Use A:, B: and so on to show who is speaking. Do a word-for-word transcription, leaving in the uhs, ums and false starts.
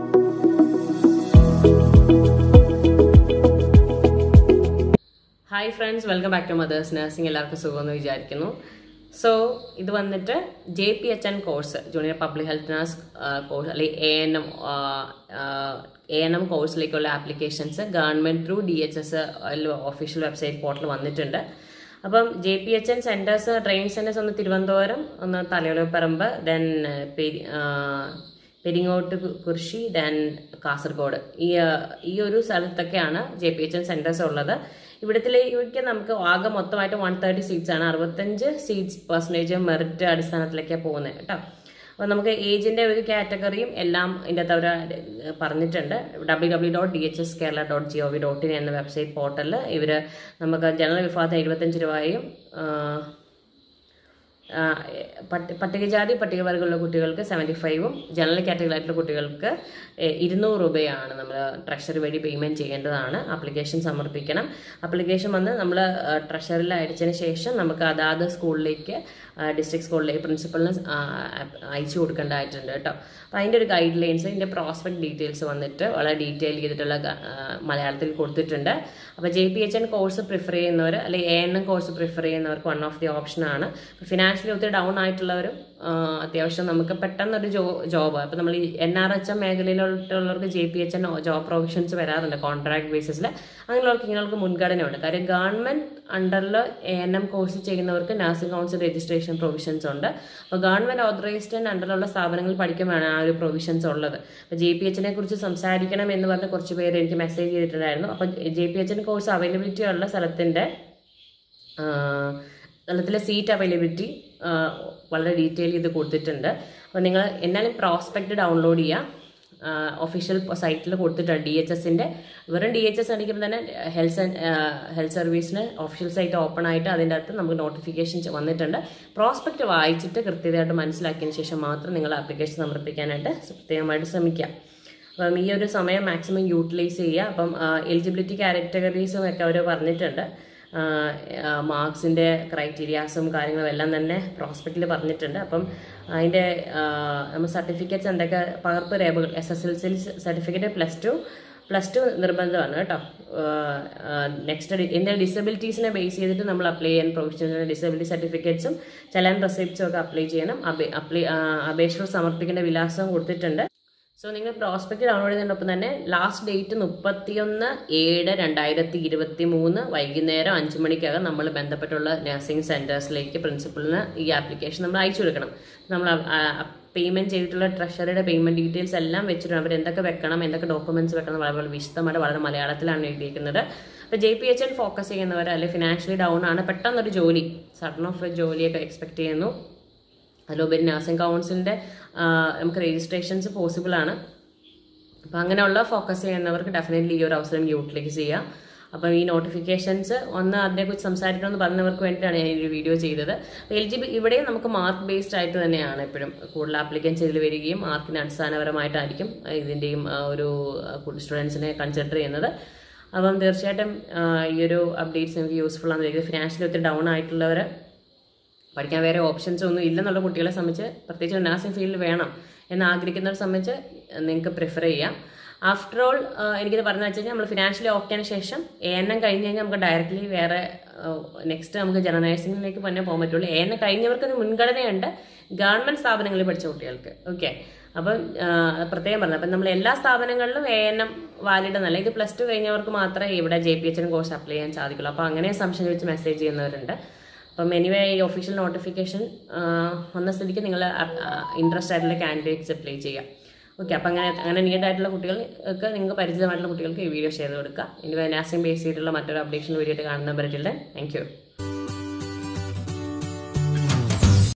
A: Hi friends, welcome back to Mothersnursing. എല്ലാവർക്കും സുഖമെന്ന് വിചാരിക്കുന്നു. So, ഇത് വന്നിട്ട് J P H N course, junior public health nurse course അല്ലെങ്കിൽ A N M A N M കോഴ്സിലേക്കുള്ള applications government through D H S official website portal വന്നിട്ടുണ്ട്. അപ്പം J P H N centres training centres ഒന്ന് തിരുവനന്തപുരം, ഒന്ന് Thalayolaparambu, then Peringottukurissi, then Kasaragod. ഈ ഈ ഒരു സ്ഥലത്തൊക്കെയാണ് J P H N centres ഉള്ളത്. ഇവിടത്തിലേക്ക് നമുക്ക് ആകെ മൊത്തമായിട്ട് വൺ തേർട്ടി സീറ്റ്സ് ആണ്. അറുപത്തഞ്ച് സീറ്റ്സ് പെർസെൻറ്റേജ് മെറിറ്റ് അടിസ്ഥാനത്തിലേക്കാണ് പോകുന്നത് കേട്ടോ. അപ്പോൾ നമുക്ക് ഏജിൻ്റെ ഒരു കാറ്റഗറിയും എല്ലാം ഇതിൻ്റെ അകത്ത് അവർ പറഞ്ഞിട്ടുണ്ട്. W W dot D H S Kerala dot G O V dot in എന്ന വെബ്സൈറ്റ് പോർട്ടലിൽ ഇവർ നമുക്ക് ജനറൽ വിഭാഗത്തിന് എഴുപത്തഞ്ച് രൂപയും പട്ടികജാതി പട്ടികവർഗമുള്ള കുട്ടികൾക്ക് സെവൻറ്റി ഫൈവും ജനറൽ കാറ്റഗറി ആയിട്ടുള്ള കുട്ടികൾക്ക് ഇരുന്നൂറ് രൂപയാണ് നമ്മൾ ട്രഷറി വഴി പേയ്മെൻറ്റ് ചെയ്യേണ്ടതാണ്. ആപ്ലിക്കേഷൻ സമർപ്പിക്കണം. ആപ്ലിക്കേഷൻ വന്ന് നമ്മൾ ട്രഷറിൽ അയച്ചതിന് ശേഷം നമുക്ക് അതാത് സ്കൂളിലേക്ക് ഡിസ്ട്രിക്ട് സ്കൂളിലേക്ക് പ്രിൻസിപ്പളിന് അയച്ചു കൊടുക്കേണ്ടതായിട്ടുണ്ട് കേട്ടോ. അപ്പോൾ അതിൻ്റെ ഒരു ഗൈഡ് ലൈൻസ്, ഇതിൻ്റെ പ്രോസ്പെക്ട് ഡീറ്റെയിൽസ് വന്നിട്ട് വളരെ ഡീറ്റെയിൽ ചെയ്തിട്ടുള്ള മലയാളത്തിൽ കൊടുത്തിട്ടുണ്ട്. അപ്പോൾ J P H N course prefer ചെയ്യുന്നവർ അല്ലെങ്കിൽ A N M course prefer ചെയ്യുന്നവർക്ക് വൺ ഓഫ് ദി ഓപ്ഷനാണ്. ഫിനാൻഷ്യലി ഒത്തിരി ഡൗൺ ആയിട്ടുള്ളവരും അത്യാവശ്യം നമുക്ക് പെട്ടെന്നൊരു ജോ ജോബ് അപ്പോൾ നമ്മൾ ഈ എൻ ആർ എച്ച് എം മേഖലയിലുള്ളവർക്ക് J P H N job provisions വരാറുണ്ട് കോൺട്രാക്ട് ബേസിസിൽ. അങ്ങനെയുള്ളവർക്ക് ഇങ്ങനെയുള്ളവർക്ക് മുൻഗണനയുണ്ട്. കാര്യം ഗവൺമെൻറ് അണ്ടറിൽ എ എൻ എം കോഴ്സ് ചെയ്യുന്നവർക്ക് നഴ്സിംഗ് കൗൺസിൽ രജിസ്ട്രേഷൻ പ്രൊവിഷൻസ് ഉണ്ട്. അപ്പോൾ ഗവൺമെൻറ് ഓതറൈസ്ഡ് അണ്ടറിലുള്ള സ്ഥാപനങ്ങളിൽ പഠിക്കുമ്പോഴാണ് ആ ഒരു പ്രൊവിഷൻസ് ഉള്ളത്. അപ്പോൾ ജെ പി എച്ചിനെ കുറിച്ച് സംസാരിക്കണം എന്ന് പറഞ്ഞ് കുറച്ച് പേര് എനിക്ക് മെസ്സേജ് ചെയ്തിട്ടുണ്ടായിരുന്നു. അപ്പോൾ J P H N course availability ഉള്ള സ്ഥലത്തിൻ്റെ സ്ഥലത്തിലെ സീറ്റ് അവൈലബിലിറ്റി വളരെ ഡീറ്റെയിൽ ചെയ്ത് കൊടുത്തിട്ടുണ്ട്. അപ്പോൾ നിങ്ങൾ എന്നാലും പ്രോസ്പെക്റ്റ് ഡൗൺലോഡ് ചെയ്യുക. ഒഫീഷ്യൽ സൈറ്റിൽ കൊടുത്തിട്ടുണ്ട്. ഡി എച്ച് എസിൻ്റെ വെറും ഡി എച്ച് എസ് അടിക്കുമ്പോൾ തന്നെ ഹെൽത്ത് ഹെൽത്ത് സർവീസിന് ഒഫീഷ്യൽ സൈറ്റ് ഓപ്പൺ ആയിട്ട് അതിൻ്റെ അകത്ത് നമുക്ക് നോട്ടിഫിക്കേഷൻ വന്നിട്ടുണ്ട്. പ്രോസ്പെക്റ്റ് വായിച്ചിട്ട് കൃത്യമായിട്ട് മനസ്സിലാക്കിയതിന് ശേഷം മാത്രം നിങ്ങൾ ആപ്ലിക്കേഷൻ സമർപ്പിക്കാനായിട്ട് പ്രത്യേകമായിട്ട് ശ്രമിക്കുക. അപ്പം ഈ ഒരു സമയം മാക്സിമം യൂട്ടിലൈസ് ചെയ്യുക. അപ്പം എലിജിബിലിറ്റി കാറ്റഗറീസും ഒക്കെ അവർ പറഞ്ഞിട്ടുണ്ട്. മാർക്സിൻ്റെ ക്രൈറ്റീരിയാസും കാര്യങ്ങളും എല്ലാം തന്നെ പ്രോസ്പെക്റ്റിൽ പറഞ്ഞിട്ടുണ്ട്. അപ്പം അതിൻ്റെ നമ്മൾ സർട്ടിഫിക്കറ്റ്സ് എന്തൊക്കെ പകർപ്പ് രേഖകൾ S S L C certificate plus two plus two നിർബന്ധമാണ് കേട്ടോ. നെക്സ്റ്റ് ഇതിൻ്റെ ഡിസബിലിറ്റീസിനെ ബേസ് ചെയ്തിട്ട് നമ്മൾ അപ്ലൈ ചെയ്യാൻ പ്രൊവിഷണൽ ഡിസബിലിറ്റി സർട്ടിഫിക്കറ്റ്സും ചലാൻ റെസിപ്റ്റ്സും ഒക്കെ അപ്ലൈ ചെയ്യണം. അപ്ലൈ അപേക്ഷകൾ സമർപ്പിക്കേണ്ട വിലാസവും കൊടുത്തിട്ടുണ്ട്. സോ നിങ്ങൾ പ്രോസ്പെക്റ്റ് ഡൗൺലോഡ് ചെയ്യുന്നതിനൊപ്പം തന്നെ ലാസ്റ്റ് ഡേറ്റ് മുപ്പത്തിയൊന്ന് ഏഴ് രണ്ടായിരത്തി ഇരുപത്തി മൂന്ന് വൈകുന്നേരം അഞ്ച് മണിക്കകം നമ്മൾ ബന്ധപ്പെട്ടുള്ള നഴ്സിംഗ് സെൻറ്റേഴ്സിലേക്ക് പ്രിൻസിപ്പളിന് ഈ ആപ്ലിക്കേഷൻ നമ്മൾ അയച്ചു കൊടുക്കണം. നമ്മൾ പേയ്മെൻറ്റ് ചെയ്തിട്ടുള്ള ട്രഷറിയുടെ പേയ്മെൻറ്റ് ഡീറ്റെയിൽസ് എല്ലാം വെച്ചിട്ടുണ്ട്. അവർ എന്തൊക്കെ വെക്കണം, എന്തൊക്കെ ഡോക്യുമെൻറ്റ്സ് വെക്കണം വളരെ വിശദമായിട്ട് വളരെ മലയാളത്തിലാണ് എഴുതിയിരിക്കുന്നത്. അപ്പോൾ J P H N focus ചെയ്യുന്നവർ അല്ലെങ്കിൽ ഫിനാൻഷ്യലി ഡൗൺ ആണ്, പെട്ടെന്നൊരു ജോലി സഡൻ ഓഫ് ജോലിയൊക്കെ എക്സ്പെക്ട് ചെയ്യുന്നു, അതിലുപരി നഴ്സിംഗ് കൗൺസിലിൻ്റെ നമുക്ക് രജിസ്ട്രേഷൻസ് പോസിബിൾ ആണ്. അപ്പോൾ അങ്ങനെയുള്ള ഫോക്കസ് ചെയ്യുന്നവർക്ക് ഡെഫിനറ്റ്ലി ഈ ഒരു അവസരം യൂട്ടിലൈസ് ചെയ്യാം. അപ്പം ഈ നോട്ടിഫിക്കേഷൻസ് ഒന്ന് അതിനെക്കുറിച്ച് സംസാരിക്കണമെന്ന് പറഞ്ഞവർക്ക് വേണ്ടിയിട്ടാണ് ഞാൻ ഈ ഒരു വീഡിയോ ചെയ്തത്. എൽ ജി ബി ഇവിടെയും നമുക്ക് മാർക്ക് ബേസ്ഡ് ആയിട്ട് തന്നെയാണ് എപ്പോഴും കൂടുതൽ ആപ്ലിക്കൻസ് ഇതിൽ വരികയും മാർക്കിന് അടിസ്ഥാനപരമായിട്ടായിരിക്കും ഇതിൻ്റെയും ഒരു സ്റ്റുഡൻസിനെ കൺസിഡർ ചെയ്യുന്നത്. അപ്പം തീർച്ചയായിട്ടും ഈ ഒരു അപ്ഡേറ്റ്സ് നമുക്ക് യൂസ്ഫുൾ ആണെന്ന് വിചാരിക്കുന്നത്. ഫിനാൻഷ്യലി ഒത്തിരി ഡൗൺ ആയിട്ടുള്ളവർ പഠിക്കാൻ വേറെ ഓപ്ഷൻസ് ഒന്നും ഇല്ലെന്നുള്ള കുട്ടികളെ സംബന്ധിച്ച്, പ്രത്യേകിച്ച് നഴ്സിംഗ് ഫീൽഡിൽ വേണം എന്ന് ആഗ്രഹിക്കുന്നവരെ സംബന്ധിച്ച് നിങ്ങൾക്ക് പ്രിഫർ ചെയ്യാം. ആഫ്റ്റർ ഓൾ എനിക്കിത് പറഞ്ഞു വെച്ച് കഴിഞ്ഞാൽ നമ്മൾ ഫിനാൻഷ്യലി ഓക്കെയാണ് ശേഷം എ എൻ എം കഴിഞ്ഞ് കഴിഞ്ഞാൽ നമുക്ക് ഡയറക്റ്റ്ലി വേറെ നെക്സ്റ്റ് നമുക്ക് ജനറൽ നഴ്സിംഗിലേക്ക് തന്നെ പോകാൻ പറ്റുള്ളൂ. എ എൻ എം കഴിഞ്ഞവർക്ക് മുൻഗണനയുണ്ട് ഗവൺമെൻറ് സ്ഥാപനങ്ങളിൽ പഠിച്ച കുട്ടികൾക്ക്. ഓക്കെ, അപ്പം പ്രത്യേകം പറഞ്ഞത് അപ്പം നമ്മൾ എല്ലാ സ്ഥാപനങ്ങളിലും എ എൻ എം വാലിഡ് എന്നല്ല, ഇത് പ്ലസ് ടു കഴിഞ്ഞവർക്ക് മാത്രമേ ഇവിടെ J P H N course apply ചെയ്യാൻ സാധിക്കുള്ളൂ. അപ്പോൾ അങ്ങനെ സംശയം വെച്ച് മെസ്സേജ് ചെയ്യുന്നവരുണ്ട്. അപ്പം എനിവേ ഈ ഒഫീഷ്യൽ നോട്ടിഫിക്കേഷൻ വന്ന സ്ഥിതിക്ക് നിങ്ങൾ ഇൻട്രസ്റ്റ് ആയിട്ടുള്ള കാൻഡിഡേറ്റ്സ് അപ്ലൈ ചെയ്യാം. ഓക്കെ, അപ്പം അങ്ങനെ അങ്ങനെ നീഡ് ആയിട്ടുള്ള കുട്ടികൾക്ക്, നിങ്ങൾക്ക് പരിചിതമായിട്ടുള്ള കുട്ടികൾക്ക് ഈ വീഡിയോ ഷെയർ ചെയ്ത് കൊടുക്കുക. ഇനി നഴ്സിംഗ് ബേസ് ചെയ്തിട്ടുള്ള മറ്റൊരു അപ്ഡേഷൻ വീഡിയോ ആയിട്ട് കാണുന്ന പറ്റില്ല. Thank U.